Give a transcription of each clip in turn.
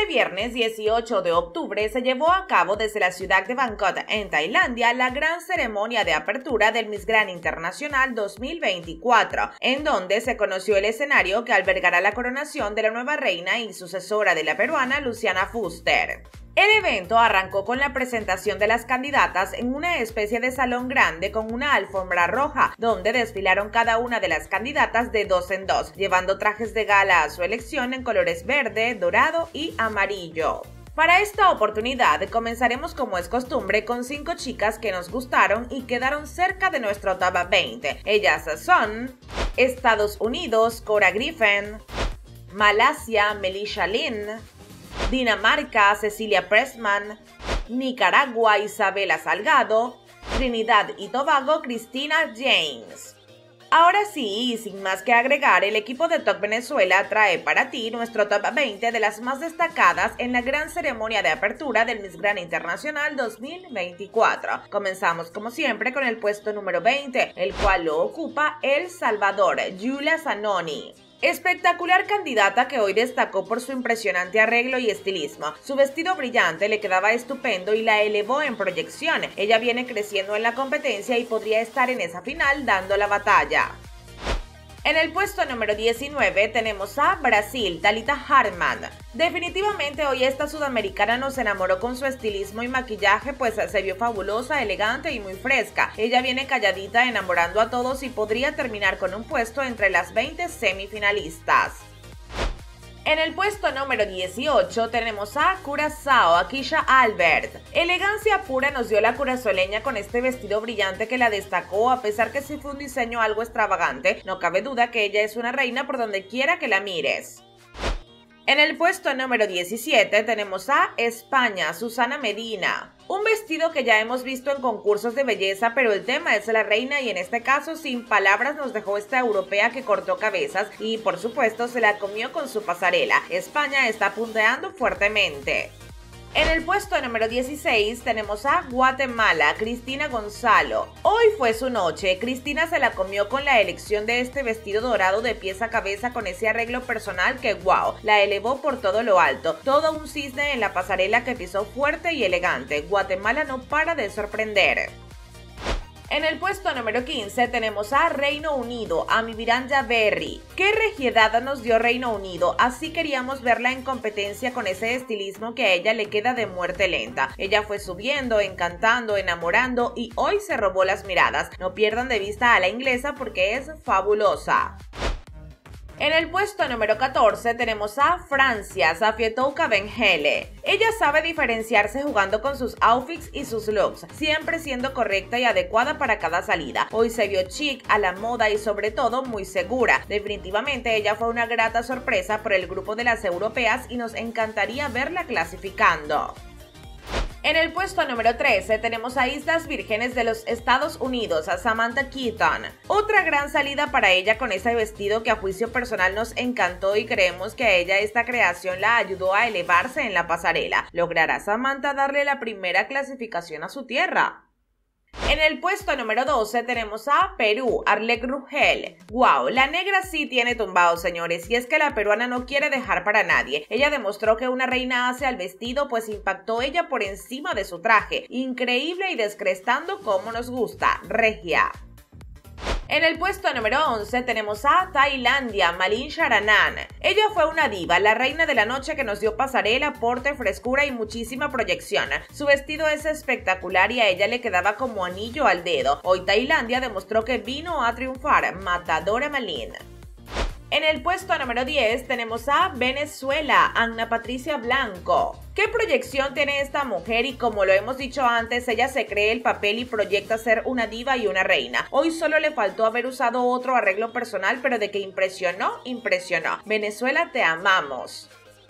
Este viernes 18 de octubre se llevó a cabo desde la ciudad de Bangkok, en Tailandia, la gran ceremonia de apertura del Miss Grand Internacional 2024, en donde se conoció el escenario que albergará la coronación de la nueva reina y sucesora de la peruana Luciana Fuster. El evento arrancó con la presentación de las candidatas en una especie de salón grande con una alfombra roja, donde desfilaron cada una de las candidatas de dos en dos, llevando trajes de gala a su elección en colores verde, dorado y amarillo. Para esta oportunidad comenzaremos como es costumbre con 5 chicas que nos gustaron y quedaron cerca de nuestro top 20. Ellas son Estados Unidos, Cora Griffin; Malasia, Melisha Lin; Dinamarca, Cecilia Pressman; Nicaragua, Isabela Salgado; Trinidad y Tobago, Cristina James. Ahora sí, y sin más que agregar, el equipo de Top Venezuela trae para ti nuestro top 20 de las más destacadas en la gran ceremonia de apertura del Miss Grand Internacional 2024. Comenzamos como siempre con el puesto número 20, el cual lo ocupa El Salvador, Giulia Zanoni. Espectacular candidata que hoy destacó por su impresionante arreglo y estilismo. Su vestido brillante le quedaba estupendo y la elevó en proyección. Ella viene creciendo en la competencia y podría estar en esa final dando la batalla. En el puesto número 19 tenemos a Brasil, Thalita Hartmann. Definitivamente hoy esta sudamericana nos enamoró con su estilismo y maquillaje, pues se vio fabulosa, elegante y muy fresca. Ella viene calladita enamorando a todos y podría terminar con un puesto entre las 20 semifinalistas. En el puesto número 18 tenemos a Curazao, a Kisha Albert. Elegancia pura nos dio la curazoleña con este vestido brillante que la destacó, a pesar que sí fue un diseño algo extravagante. No cabe duda que ella es una reina por donde quiera que la mires. En el puesto número 17 tenemos a España, Susana Medina. Un vestido que ya hemos visto en concursos de belleza, pero el tema es la reina y en este caso sin palabras nos dejó esta europea que cortó cabezas y por supuesto se la comió con su pasarela. España está punteando fuertemente. En el puesto número 16 tenemos a Guatemala, Cristina Gonzalo. Hoy fue su noche. Cristina se la comió con la elección de este vestido dorado de pies a cabeza con ese arreglo personal que wow, la elevó por todo lo alto. Todo un cisne en la pasarela que pisó fuerte y elegante. Guatemala no para de sorprender. En el puesto número 15 tenemos a Reino Unido, a Miranda Berry. ¡Qué regiedad nos dio Reino Unido! Así queríamos verla en competencia con ese estilismo que a ella le queda de muerte lenta. Ella fue subiendo, encantando, enamorando y hoy se robó las miradas. No pierdan de vista a la inglesa porque es fabulosa. En el puesto número 14 tenemos a Francia, Safietou Benhele. Ella sabe diferenciarse jugando con sus outfits y sus looks, siempre siendo correcta y adecuada para cada salida. Hoy se vio chic, a la moda y sobre todo muy segura. Definitivamente ella fue una grata sorpresa por el grupo de las europeas y nos encantaría verla clasificando. En el puesto número 13 tenemos a Islas Vírgenes de los Estados Unidos, a Samantha Keaton. Otra gran salida para ella con ese vestido que a juicio personal nos encantó y creemos que a ella esta creación la ayudó a elevarse en la pasarela. ¿Logrará Samantha darle la primera clasificación a su tierra? En el puesto número 12 tenemos a Perú, Arlette Rugel. ¡Wow! La negra sí tiene tumbado, señores, y es que la peruana no quiere dejar para nadie. Ella demostró que una reina hace al vestido, pues impactó ella por encima de su traje. Increíble y descrestando como nos gusta. Regia. En el puesto número 11 tenemos a Tailandia, Malin Sharanan. Ella fue una diva, la reina de la noche que nos dio pasarela, porte, frescura y muchísima proyección. Su vestido es espectacular y a ella le quedaba como anillo al dedo. Hoy Tailandia demostró que vino a triunfar. Matadora Malin. En el puesto número 10 tenemos a Venezuela, Ana Patricia Blanco. ¿Qué proyección tiene esta mujer? Y como lo hemos dicho antes, ella se cree el papel y proyecta ser una diva y una reina. Hoy solo le faltó haber usado otro arreglo personal, pero de que impresionó, impresionó. Venezuela, te amamos.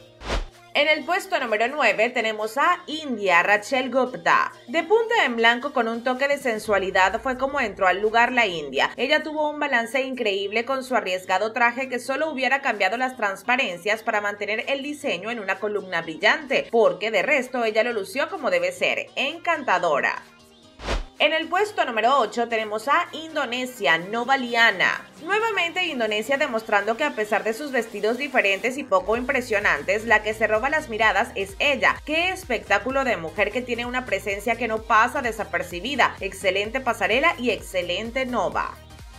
En el puesto número 9 tenemos a India, Rachel Gupta. De punta en blanco con un toque de sensualidad fue como entró al lugar la India. Ella tuvo un balance increíble con su arriesgado traje que solo hubiera cambiado las transparencias para mantener el diseño en una columna brillante, porque de resto ella lo lució como debe ser, encantadora. En el puesto número 8 tenemos a Indonesia, Nova Liana. Nuevamente Indonesia demostrando que a pesar de sus vestidos diferentes y poco impresionantes, la que se roba las miradas es ella. ¡Qué espectáculo de mujer que tiene una presencia que no pasa desapercibida! Excelente pasarela y excelente Nova.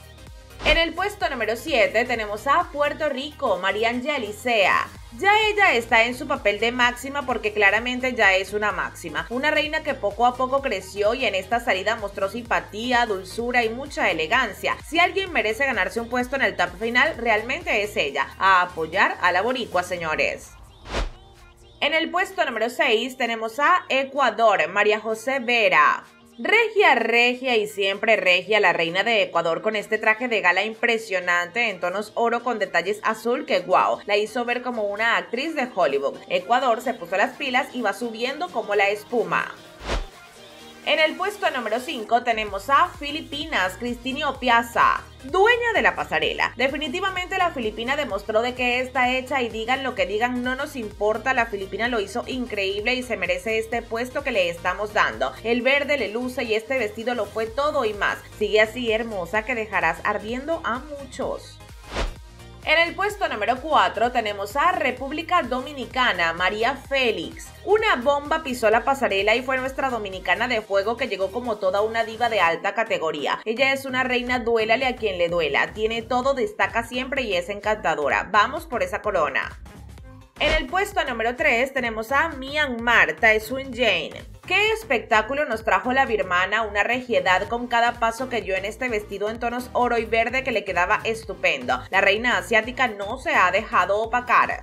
En el puesto número 7 tenemos a Puerto Rico, Mariangeli Sea. Ya ella está en su papel de máxima porque claramente ya es una máxima, una reina que poco a poco creció y en esta salida mostró simpatía, dulzura y mucha elegancia. Si alguien merece ganarse un puesto en el top final, realmente es ella. A apoyar a la boricua, señores. En el puesto número 6 tenemos a Ecuador, María José Vera. Regia, regia y siempre regia la reina de Ecuador con este traje de gala impresionante en tonos oro con detalles azul que wow, la hizo ver como una actriz de Hollywood. Ecuador se puso las pilas y va subiendo como la espuma. En el puesto número 5 tenemos a Filipinas, Cristina Opiaza, dueña de la pasarela. Definitivamente la filipina demostró de que está hecha y digan lo que digan, no nos importa, la filipina lo hizo increíble y se merece este puesto que le estamos dando. El verde le luce y este vestido lo fue todo y más. Sigue así hermosa que dejarás ardiendo a muchos. En el puesto número 4 tenemos a República Dominicana, María Félix. Una bomba pisó la pasarela y fue nuestra dominicana de fuego que llegó como toda una diva de alta categoría. Ella es una reina, duélale a quien le duela. Tiene todo, destaca siempre y es encantadora. Vamos por esa corona. En el puesto número 3 tenemos a Myanmar, Taesun Jane. ¡Qué espectáculo nos trajo la birmana! Una regiedad con cada paso que dio en este vestido en tonos oro y verde que le quedaba estupendo. La reina asiática no se ha dejado opacar.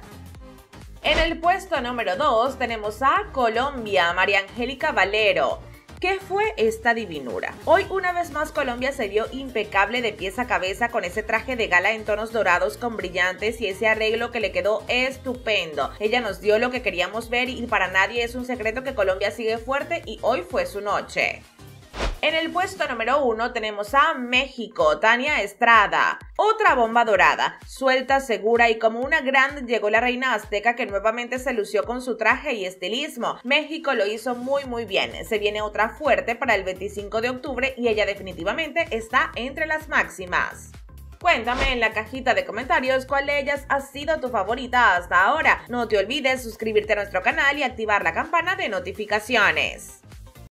En el puesto número 2 tenemos a Colombia, María Angélica Valero. ¿Qué fue esta divinura? Hoy una vez más Colombia se vio impecable de pies a cabeza con ese traje de gala en tonos dorados con brillantes y ese arreglo que le quedó estupendo. Ella nos dio lo que queríamos ver y para nadie es un secreto que Colombia sigue fuerte y hoy fue su noche. En el puesto número 1 tenemos a México, Tania Estrada. Otra bomba dorada, suelta, segura y como una grande llegó la reina azteca que nuevamente se lució con su traje y estilismo. México lo hizo muy bien. Se viene otra fuerte para el 25 de octubre y ella definitivamente está entre las máximas. Cuéntame en la cajita de comentarios cuál de ellas ha sido tu favorita hasta ahora. No te olvides suscribirte a nuestro canal y activar la campana de notificaciones.